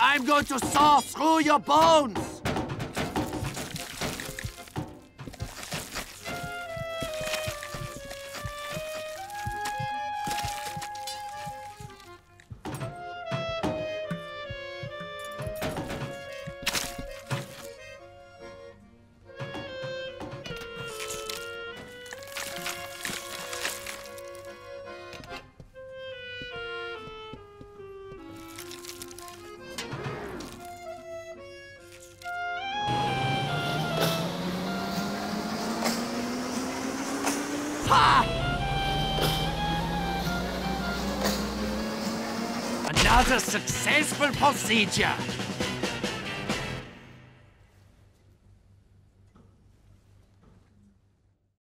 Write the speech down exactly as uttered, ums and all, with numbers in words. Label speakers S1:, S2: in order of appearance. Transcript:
S1: I'm going to saw through your bones! Another successful procedure.